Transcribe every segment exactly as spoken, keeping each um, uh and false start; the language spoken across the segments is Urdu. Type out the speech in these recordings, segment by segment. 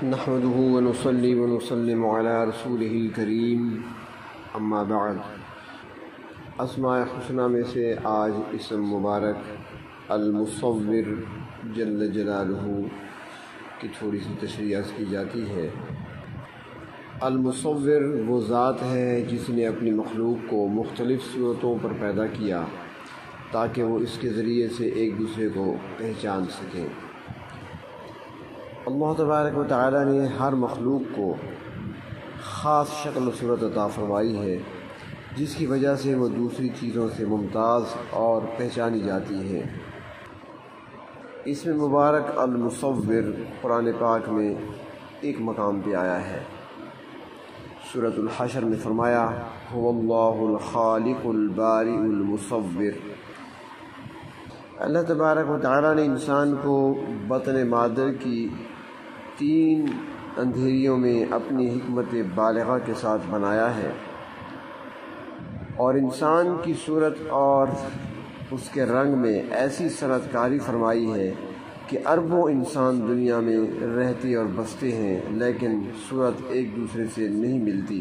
نحمده ونصلي ونسلم على رسوله الكريم اما بعد۔ اسماء حسنہ میں سے آج اسم مبارک المصور جل جلالہ کی تھوڑی سی تشریح کی جاتی ہے۔ المصور وہ ذات ہے جس نے اپنی مخلوق کو مختلف صورتوں پر پیدا کیا تاکہ وہ اس کے ذریعے سے ایک دوسرے کو پہچان سکیں۔ اللہ تبارک و تعالی نے ہر مخلوق کو خاص شکل و صورت عطا فرمائی ہے جس کی وجہ سے وہ دوسری چیزوں سے ممتاز اور پہچانی جاتی ہے۔ اس میں مبارک المصور قرآن پاک میں ایک مقام پہ آیا ہے۔ سورۃ الحشر میں فرمایا هو اللہ الخالق البارئ المصور۔ اللہ تبارک و تعالی نے انسان کو بطن مادر کی تین اندھیریوں میں اپنی حکمت بالغہ کے ساتھ بنایا ہے، اور انسان کی صورت اور اس کے رنگ میں ایسی صنعت کاری فرمائی ہے کہ اربوں انسان دنیا میں رہتے اور بستے ہیں، لیکن صورت ایک دوسرے سے نہیں ملتی۔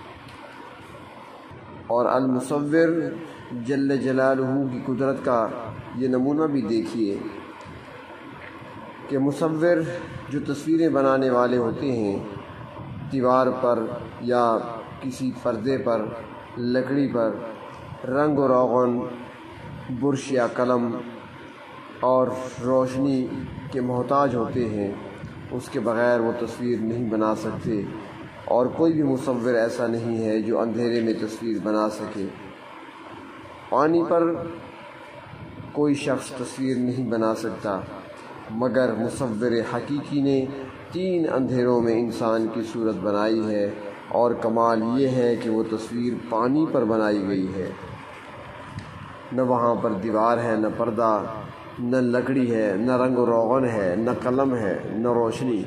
اور المصور جل جلالہ کی قدرت کا یہ نمونہ بھی دیکھیے کہ مصور جو تصویریں بنانے والے ہوتے ہیں، دیوار پر یا کسی پردے پر، لکڑی پر رنگ و روغن، برش یا قلم اور روشنی کے محتاج ہوتے ہیں، اس کے بغیر وہ تصویر نہیں بنا سکتے، اور کوئی بھی مصور ایسا نہیں ہے جو اندھیرے میں تصویر بنا سکے۔ پانی پر کوئی شخص تصویر نہیں بنا سکتا، مگر مصور حقیقی نے تین اندھیروں میں انسان کی صورت بنائی ہے، اور کمال یہ ہے کہ وہ تصویر پانی پر بنائی گئی ہے۔ نہ وہاں پر دیوار ہے، نہ پردہ، نہ لکڑی ہے، نہ رنگ و روغن ہے، نہ قلم ہے، نہ روشنی۔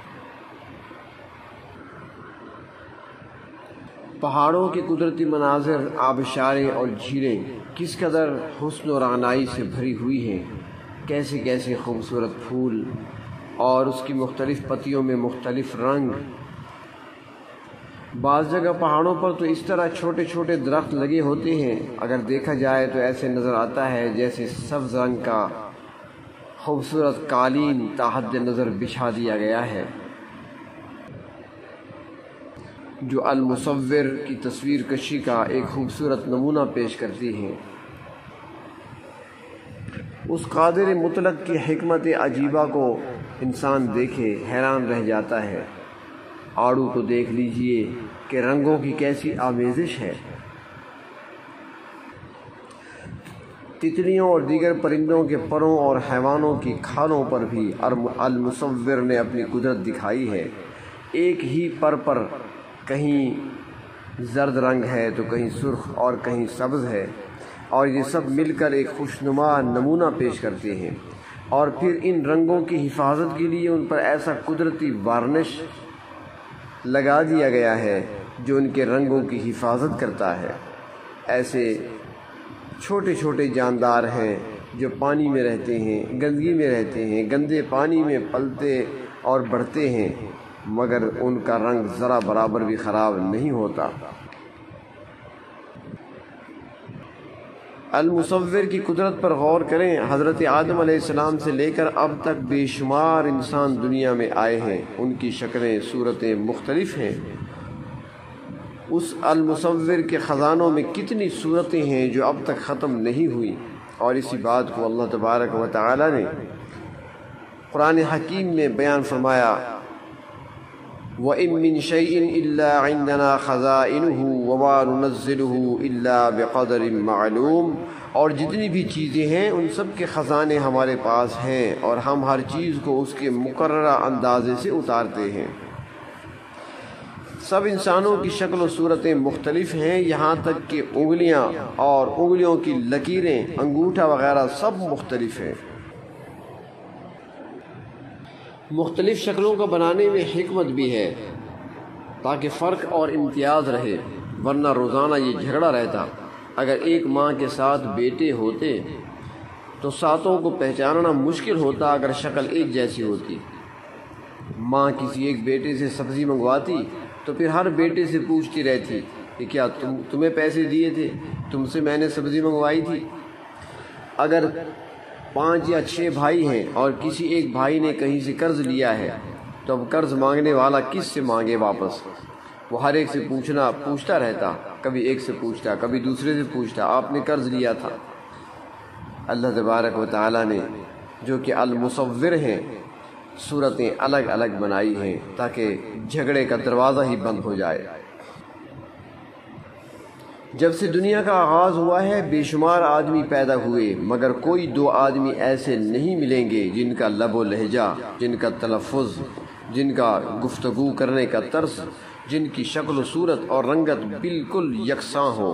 پہاڑوں کے قدرتی مناظر، آبشاریں اور جھیلیں کس قدر حسن و رعنائی سے بھری ہوئی ہیں، کیسے کیسے خوبصورت پھول اور اس کی مختلف پتیوں میں مختلف رنگ۔ بعض جگہ پہاڑوں پر تو اس طرح چھوٹے چھوٹے درخت لگے ہوتے ہیں، اگر دیکھا جائے تو ایسے نظر آتا ہے جیسے سبز رنگ کا خوبصورت قالین تحت نظر بچھا دیا گیا ہے۔ جو المصور کی تصویر کشی کا ایک خوبصورت نمونہ پیش کرتی ہیں۔ اس قادر مطلق کی حکمت عجیبہ کو انسان دیکھے حیران رہ جاتا ہے۔ آڑو کو دیکھ لیجئے کہ رنگوں کی کیسی آمیزش ہے۔ تتلیوں اور دیگر پرندوں کے پروں اور حیوانوں کی کھالوں پر بھی المصور نے اپنی قدرت دکھائی ہے۔ ایک ہی پر پر کہیں زرد رنگ ہے تو کہیں سرخ اور کہیں سبز ہے، اور یہ سب مل کر ایک خوشنما نمونہ پیش کرتے ہیں، اور پھر ان رنگوں کی حفاظت کے لیے ان پر ایسا قدرتی وارنش لگا دیا گیا ہے جو ان کے رنگوں کی حفاظت کرتا ہے۔ ایسے چھوٹے چھوٹے جاندار ہیں جو پانی میں رہتے ہیں، گندگی میں رہتے ہیں، گندے پانی میں پلتے اور بڑھتے ہیں، مگر ان کا رنگ ذرا برابر بھی خراب نہیں ہوتا۔ المصور کی قدرت پر غور کریں۔ حضرت آدم علیہ السلام سے لے کر اب تک بے شمار انسان دنیا میں آئے ہیں، ان کی شکلیں، صورتیں مختلف ہیں۔ اس المصور کے خزانوں میں کتنی صورتیں ہیں جو اب تک ختم نہیں ہوئی، اور اسی بات کو اللہ تبارک و تعالی نے قرآن حکیم میں بیان فرمایا وَإِن مِّن شَيْءٍ إِلَّا عِندَنَا خَزَائِنُهُ وَمَا نُنَزِّلُهُ إِلَّا بِقَدَرٍ مَّعْلُومٍ۔ اور جتنی بھی چیزیں ہیں ان سب کے خزانے ہمارے پاس ہیں، اور ہم ہر چیز کو اس کے مقررہ اندازے سے اتارتے ہیں۔ سب انسانوں کی شکل و صورتیں مختلف ہیں، یہاں تک کہ انگلیاں اور انگلیوں کی لکیریں، انگوٹھا وغیرہ سب مختلف ہیں۔ مختلف شکلوں کا بنانے میں حکمت بھی ہے تاکہ فرق اور امتیاز رہے، ورنہ روزانہ یہ جھگڑا رہتا۔ اگر ایک ماں کے ساتھ بیٹے ہوتے تو ساتوں کو پہچاننا مشکل ہوتا اگر شکل ایک جیسی ہوتی۔ ماں کسی ایک بیٹے سے سبزی منگواتی تو پھر ہر بیٹے سے پوچھتی رہتی کہ کیا تم تمہیں پیسے دیے تھے، تم سے میں نے سبزی منگوائی تھی۔ اگر پانچ یا چھ بھائی ہیں اور کسی ایک بھائی نے کہیں سے قرض لیا ہے تو اب قرض مانگنے والا کس سے مانگے واپس؟ وہ ہر ایک سے پوچھنا پوچھتا رہتا، کبھی ایک سے پوچھتا، کبھی دوسرے سے پوچھتا، آپ نے قرض لیا تھا۔ اللہ تبارک و تعالیٰ نے جو کہ المصور ہیں صورتیں الگ الگ بنائی ہیں تاکہ جھگڑے کا دروازہ ہی بند ہو جائے۔ جب سے دنیا کا آغاز ہوا ہے بے شمار آدمی پیدا ہوئے، مگر کوئی دو آدمی ایسے نہیں ملیں گے جن کا لب و لہجہ، جن کا تلفظ، جن کا گفتگو کرنے کا طرز، جن کی شکل و صورت اور رنگت بالکل یکساں ہو۔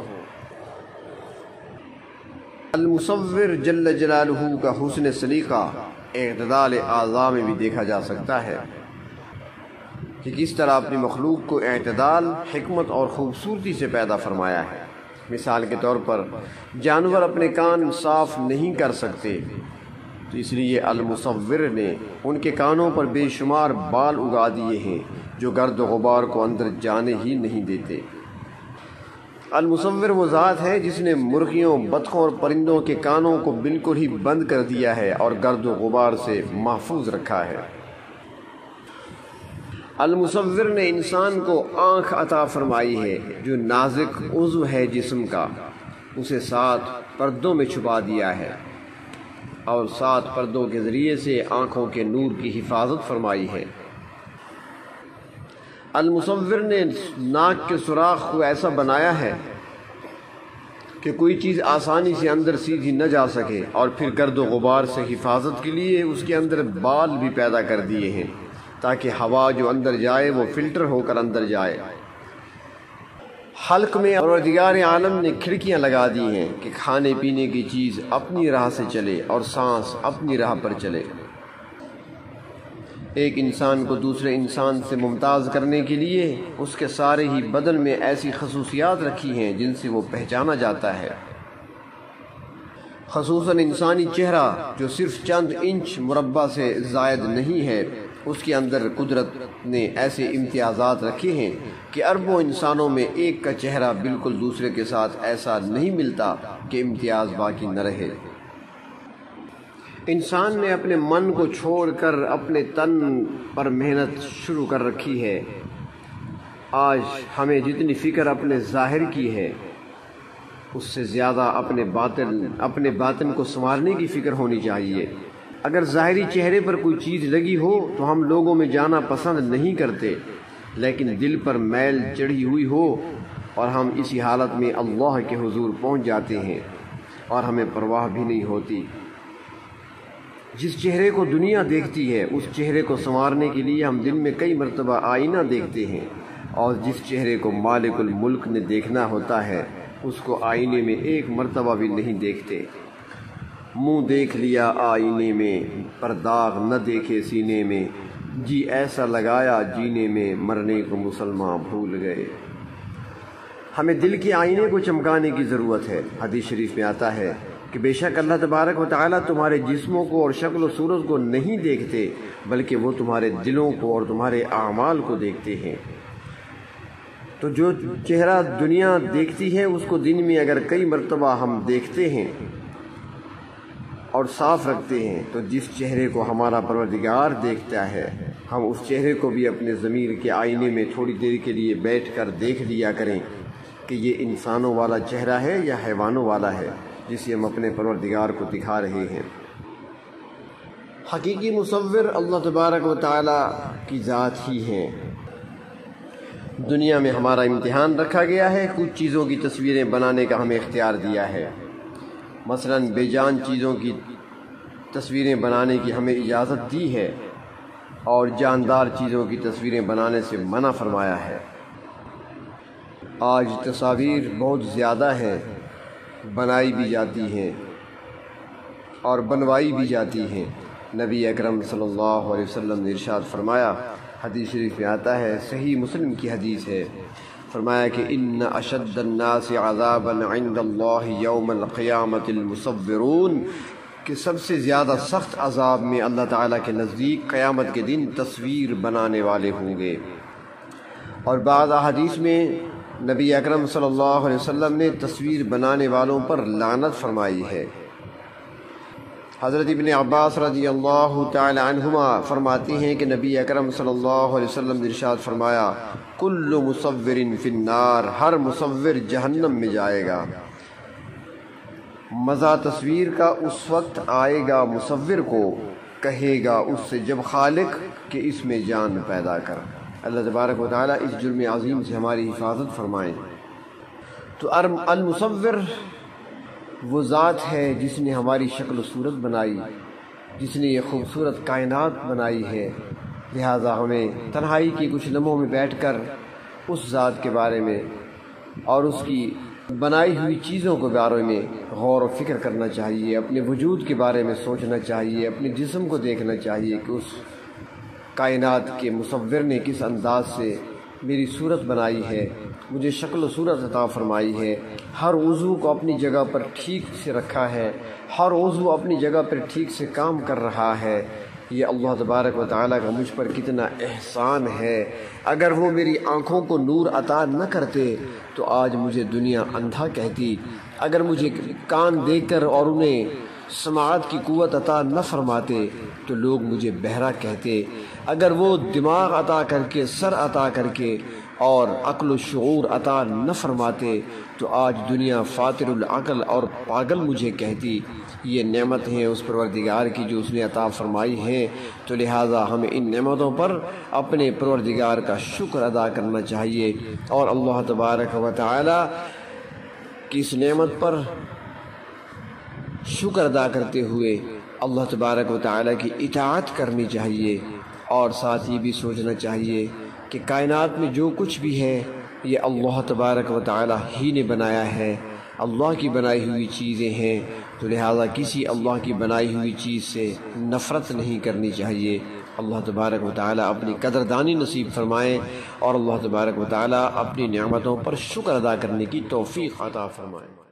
المصور جل جلالہ کا حسن سلیقہ اعتدال اعضاء میں بھی دیکھا جا سکتا ہے کہ کس طرح اپنی مخلوق کو اعتدال، حکمت اور خوبصورتی سے پیدا فرمایا ہے۔ مثال کے طور پر جانور اپنے کان صاف نہیں کر سکتے تو اس لیے المصور نے ان کے کانوں پر بے شمار بال اگا دیے ہیں جو گرد و غبار کو اندر جانے ہی نہیں دیتے۔ المصور وہ ذات ہے جس نے مرغیوں، بطخوں اور پرندوں کے کانوں کو بالکل ہی بند کر دیا ہے اور گرد و غبار سے محفوظ رکھا ہے۔ المصور نے انسان کو آنکھ عطا فرمائی ہے جو نازک عضو ہے جسم کا، اسے سات پردوں میں چھپا دیا ہے اور سات پردوں کے ذریعے سے آنکھوں کے نور کی حفاظت فرمائی ہے۔ المصور نے ناک کے سوراخ کو ایسا بنایا ہے کہ کوئی چیز آسانی سے اندر سیدھی نہ جا سکے، اور پھر گرد و غبار سے حفاظت کے لیے اس کے اندر بال بھی پیدا کر دیے ہیں تاکہ ہوا جو اندر جائے وہ فلٹر ہو کر اندر جائے۔ حلق میں پروردگار عالم نے کھڑکیاں لگا دی ہیں کہ کھانے پینے کی چیز اپنی راہ سے چلے اور سانس اپنی راہ پر چلے۔ ایک انسان کو دوسرے انسان سے ممتاز کرنے کے لیے اس کے سارے ہی بدن میں ایسی خصوصیات رکھی ہیں جن سے وہ پہچانا جاتا ہے۔ خصوصاً انسانی چہرہ جو صرف چند انچ مربع سے زائد نہیں ہے، اس کے اندر قدرت نے ایسے امتیازات رکھے ہیں کہ اربوں انسانوں میں ایک کا چہرہ بالکل دوسرے کے ساتھ ایسا نہیں ملتا کہ امتیاز باقی نہ رہے۔ انسان نے اپنے من کو چھوڑ کر اپنے تن پر محنت شروع کر رکھی ہے۔ آج ہمیں جتنی فکر اپنے ظاہر کی ہے اس سے زیادہ اپنے باطن اپنے باطن کو سنوارنے کی فکر ہونی چاہیے۔ اگر ظاہری چہرے پر کوئی چیز لگی ہو تو ہم لوگوں میں جانا پسند نہیں کرتے، لیکن دل پر میل چڑھی ہوئی ہو اور ہم اسی حالت میں اللہ کے حضور پہنچ جاتے ہیں اور ہمیں پرواہ بھی نہیں ہوتی۔ جس چہرے کو دنیا دیکھتی ہے اس چہرے کو سنوارنے کے لیے ہم دن میں کئی مرتبہ آئینہ دیکھتے ہیں، اور جس چہرے کو مالک الملک نے دیکھنا ہوتا ہے اس کو آئینے میں ایک مرتبہ بھی نہیں دیکھتے۔ منہ دیکھ لیا آئینے میں پر داغ نہ دیکھے سینے میں، جی ایسا لگایا جینے میں مرنے کو مسلمان بھول گئے۔ ہمیں دل کے آئینے کو چمکانے کی ضرورت ہے۔ حدیث شریف میں آتا ہے کہ بے شک اللہ تبارک و تعالیٰ تمہارے جسموں کو اور شکل و صورت کو نہیں دیکھتے بلکہ وہ تمہارے دلوں کو اور تمہارے اعمال کو دیکھتے ہیں۔ تو جو چہرہ دنیا دیکھتی ہے اس کو دن میں اگر کئی مرتبہ ہم دیکھتے ہیں اور صاف رکھتے ہیں تو جس چہرے کو ہمارا پروردگار دیکھتا ہے ہم اس چہرے کو بھی اپنے ضمیر کے آئینے میں تھوڑی دیر کے لیے بیٹھ کر دیکھ لیا کریں کہ یہ انسانوں والا چہرہ ہے یا حیوانوں والا ہے جسے ہم اپنے پروردگار کو دکھا رہے ہیں۔ حقیقی مصور اللہ تبارک و تعالی کی ذات ہی ہے۔ دنیا میں ہمارا امتحان رکھا گیا ہے، کچھ چیزوں کی تصویریں بنانے کا ہمیں اختیار دیا ہے۔ مثلاً بے جان چیزوں کی تصویریں بنانے کی ہمیں اجازت دی ہے اور جاندار چیزوں کی تصویریں بنانے سے منع فرمایا ہے۔ آج تصاویر بہت زیادہ ہیں، بنائی بھی جاتی ہیں اور بنوائی بھی جاتی ہیں۔ نبی اکرم صلی اللہ علیہ وسلم نے ارشاد فرمایا، حدیث شریف میں آتا ہے، صحیح مسلم کی حدیث ہے، فرمایا کہ ان اشد الناس عذابا عند اللہ یوم القیامت المصورون، کہ سب سے زیادہ سخت عذاب میں اللہ تعالیٰ کے نزدیک قیامت کے دن تصویر بنانے والے ہوں گے۔ اور بعض احادیث میں نبی اکرم صلی اللہ علیہ وسلم نے تصویر بنانے والوں پر لعنت فرمائی ہے۔ حضرت ابن عباس رضی اللہ تعالی عنہما فرماتے ہیں کہ نبی اکرم صلی اللہ علیہ وسلم نے ارشاد فرمایا، کل مصور فی النار، ہر مصور جہنم میں جائے گا۔ مزہ تصویر کا اس وقت آئے گا مصور کو، کہے گا اس سے جب خالق کہ اس میں جان پیدا کر۔ اللہ تبارک و تعالیٰ اس جرم عظیم سے ہماری حفاظت فرمائیں۔ تو المصور وہ ذات ہے جس نے ہماری شکل و صورت بنائی، جس نے یہ خوبصورت کائنات بنائی ہے، لہٰذا ہمیں تنہائی کی کچھ لمحوں میں بیٹھ کر اس ذات کے بارے میں اور اس کی بنائی ہوئی چیزوں کے بارے میں غور و فکر کرنا چاہیے، اپنے وجود کے بارے میں سوچنا چاہیے، اپنے جسم کو دیکھنا چاہیے کہ اس کائنات کے مصور نے کس انداز سے میری صورت بنائی ہے، مجھے شکل و صورت عطا فرمائی ہے، ہر عضو کو اپنی جگہ پر ٹھیک سے رکھا ہے، ہر عضو اپنی جگہ پر ٹھیک سے کام کر رہا ہے۔ یہ اللہ تبارک و تعالیٰ کا مجھ پر کتنا احسان ہے۔ اگر وہ میری آنکھوں کو نور عطا نہ کرتے تو آج مجھے دنیا اندھا کہتی، اگر مجھے کان دے کر اور انہیں سماعت کی قوت عطا نہ فرماتے تو لوگ مجھے بہرا کہتے، اگر وہ دماغ عطا کر کے، سر عطا کر کے اور عقل و شعور عطا نہ فرماتے تو آج دنیا فاتر العقل اور پاگل مجھے کہتی۔ یہ نعمت ہیں اس پروردگار کی جو اس نے عطا فرمائی ہیں، تو لہٰذا ہمیں ان نعمتوں پر اپنے پروردگار کا شکر ادا کرنا چاہیے اور اللہ تبارک و تعالی کی اس نعمت پر شکر ادا کرتے ہوئے اللہ تبارک و تعالی کی اطاعت کرنی چاہیے، اور ساتھ یہ بھی سوچنا چاہیے کہ کائنات میں جو کچھ بھی ہے یہ اللہ تبارک و تعالی ہی نے بنایا ہے، اللہ کی بنائی ہوئی چیزیں ہیں، تو لہٰذا کسی اللہ کی بنائی ہوئی چیز سے نفرت نہیں کرنی چاہیے۔ اللہ تبارک و تعالیٰ اپنی قدردانی نصیب فرمائیں اور اللہ تبارک و تعالیٰ اپنی نعمتوں پر شکر ادا کرنے کی توفیق عطا فرمائیں۔